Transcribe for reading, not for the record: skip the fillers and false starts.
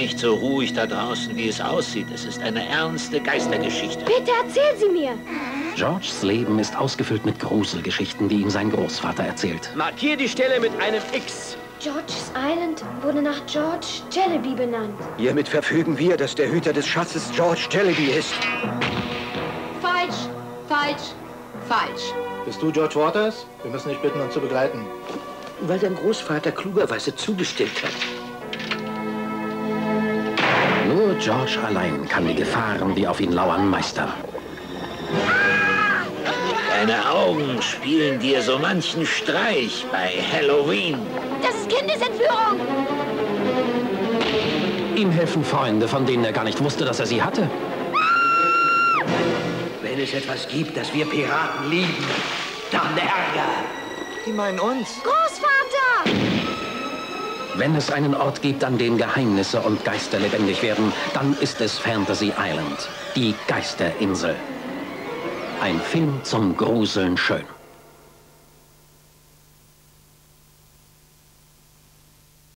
nicht so ruhig da draußen, wie es aussieht. Es ist eine ernste Geistergeschichte. Bitte erzähl sie mir. Georges Leben ist ausgefüllt mit Gruselgeschichten, die ihm sein Großvater erzählt. Markier die Stelle mit einem X. George's Island wurde nach George Jellyby benannt. Hiermit verfügen wir, dass der Hüter des Schatzes George Jellyby ist. Falsch, falsch, falsch. Bist du George Waters? Wir müssen dich bitten, uns zu begleiten. Weil dein Großvater klugerweise zugestimmt hat. Nur George allein kann die Gefahren, die auf ihn lauern, meistern. Deine Augen spielen dir so manchen Streich bei Halloween. Das ist Kindesentführung. Ihm helfen Freunde, von denen er gar nicht wusste, dass er sie hatte. Wenn es etwas gibt, das wir Piraten lieben, dann Ärger. Die meinen uns. Großvater! Wenn es einen Ort gibt, an dem Geheimnisse und Geister lebendig werden, dann ist es Fantasy Island, die Geisterinsel. Ein Film zum Gruseln schön.